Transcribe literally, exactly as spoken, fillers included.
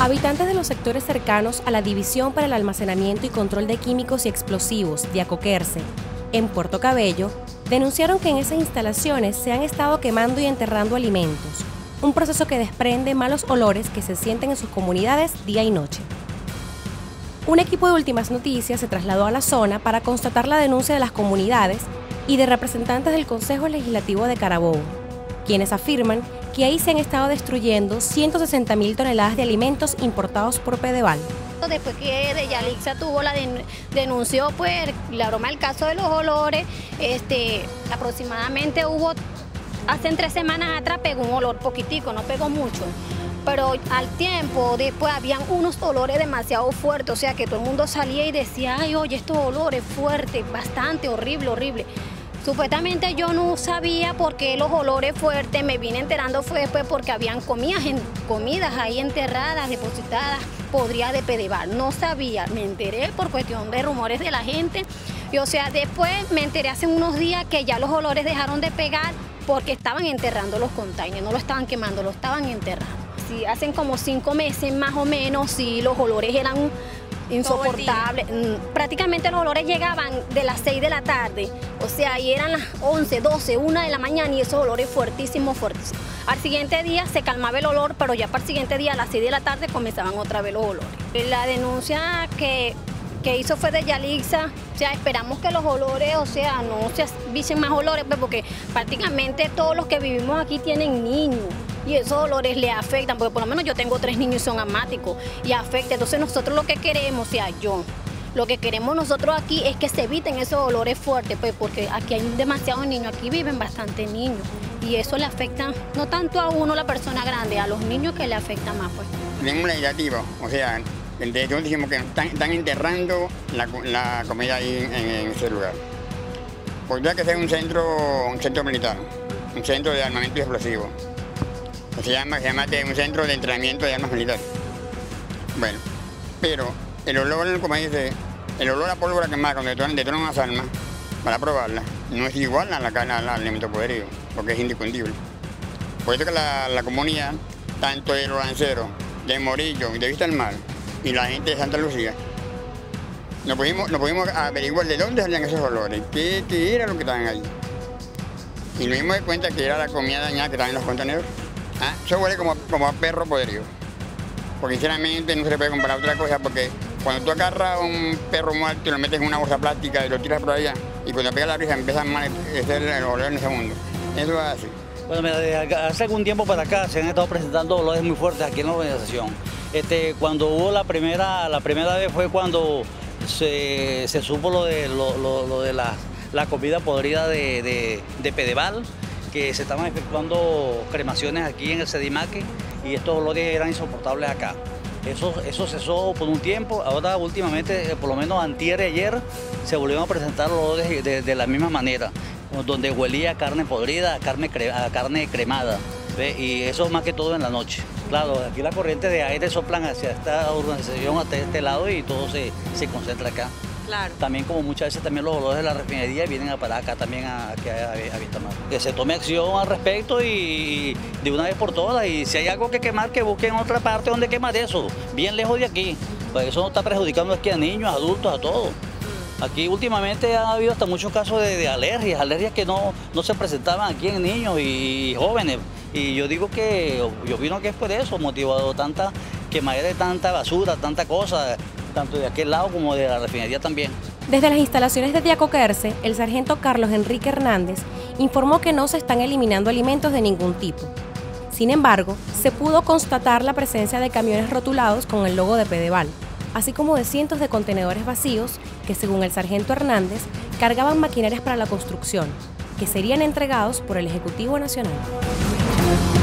Habitantes de los sectores cercanos a la División para el Almacenamiento y Control de Químicos y Explosivos de Acoquerce, en Puerto Cabello, denunciaron que en esas instalaciones se han estado quemando y enterrando alimentos, un proceso que desprende malos olores que se sienten en sus comunidades día y noche. Un equipo de Últimas Noticias se trasladó a la zona para constatar la denuncia de las comunidades y de representantes del Consejo Legislativo de Carabobo, quienes afirman que ahí se han estado destruyendo ciento sesenta mil toneladas de alimentos importados por Pedeval. Después que de Yalixa tuvo la den denunció pues la broma del caso de los olores, este, aproximadamente hubo, hace tres semanas atrás pegó un olor poquitico, no pegó mucho, pero al tiempo después habían unos olores demasiado fuertes, o sea que todo el mundo salía y decía, ay oye, estos olores fuertes, bastante horrible, horrible. Supuestamente yo no sabía por qué los olores fuertes, me vine enterando fue después porque habían comidas, en, comidas ahí enterradas, depositadas, podridas de Pedeval. No sabía, me enteré por cuestión de rumores de la gente. Y o sea, después me enteré hace unos días que ya los olores dejaron de pegar porque estaban enterrando los containers, no lo estaban quemando, lo estaban enterrando. Sí, hacen como cinco meses más o menos, sí, los olores eran insoportable. Prácticamente los olores llegaban de las seis de la tarde, o sea, y eran las once, doce, una de la mañana y esos olores fuertísimos, fuertísimos. Al siguiente día se calmaba el olor, pero ya para el siguiente día a las seis de la tarde comenzaban otra vez los olores. La denuncia que, que hizo fue de Yalixa, o sea, esperamos que los olores, o sea, no se avisen más olores, pues, porque prácticamente todos los que vivimos aquí tienen niños. Y esos olores le afectan, porque por lo menos yo tengo tres niños y son asmáticos y afecta. Entonces nosotros lo que queremos, o sea, yo, lo que queremos nosotros aquí es que se eviten esos olores fuertes, pues porque aquí hay demasiados niños, aquí viven bastantes niños y eso le afecta no tanto a uno, la persona grande, a los niños que le afecta más, pues. Tenemos la iniciativa, o sea, de hecho dijimos que están, están enterrando la, la comida ahí en, en ese lugar. Podría que sea un centro, un centro militar, un centro de armamento explosivo. Se llama, se llama un centro de entrenamiento de armas militares. Bueno, pero el olor, como dice, el olor a pólvora quemada cuando detonan, detonan unas armas para probarlas, no es igual a la carne al alimento podrido, porque es indiscutible. Por eso que la, la comunidad, tanto de los lanceros, de Morillo y de Vista del Mar, y la gente de Santa Lucía, nos pudimos, nos pudimos averiguar de dónde salían esos olores, qué, qué era lo que estaban ahí. Y nos dimos de cuenta que era la comida dañada que estaba en los contenedores. Ah, eso huele como, como a perro podrido, porque sinceramente no se le puede comparar otra cosa, porque cuando tú agarras un perro muerto y lo metes en una bolsa plástica y lo tiras por allá, y cuando pega la brisa empieza a amanecer el olor en ese mundo. Eso es así. Bueno, mira, desde hace algún tiempo para acá se han estado presentando olores muy fuertes aquí en la organización. Este, cuando hubo la primera, la primera vez fue cuando se, se supo lo de, lo, lo, lo de la, la comida podrida de, de, de Pedeval, que se estaban efectuando cremaciones aquí en el Sedimaque y estos olores eran insoportables acá. Eso, eso cesó por un tiempo, ahora últimamente, por lo menos antier y ayer, se volvieron a presentar olores de, de, de la misma manera, donde huelía a carne podrida, a carne, cre, a carne cremada, ¿ve? Y eso más que todo en la noche. Claro, aquí la corriente de aire soplan hacia esta urbanización, hasta este lado y todo se, se concentra acá. Claro. También como muchas veces también los olores de la refinería vienen a parar acá también a, a, a, a Vista Mar. Que se tome acción al respecto y, y de una vez por todas, y si hay algo que quemar, que busquen otra parte donde quemar eso, bien lejos de aquí. Pues eso no está perjudicando aquí a niños, a adultos, a todos. Aquí últimamente ha habido hasta muchos casos de, de alergias, alergias que no, no se presentaban aquí en niños y, y jóvenes. Y yo digo que, yo opino que es por eso, motivado tanta quemadera de tanta basura, tanta cosa, tanto de aquel lado como de la refinería también. Desde las instalaciones de Acoquerce, el sargento Carlos Enrique Hernández informó que no se están eliminando alimentos de ningún tipo. Sin embargo, se pudo constatar la presencia de camiones rotulados con el logo de Pedeval, así como de cientos de contenedores vacíos que, según el sargento Hernández, cargaban maquinarias para la construcción, que serían entregados por el Ejecutivo Nacional.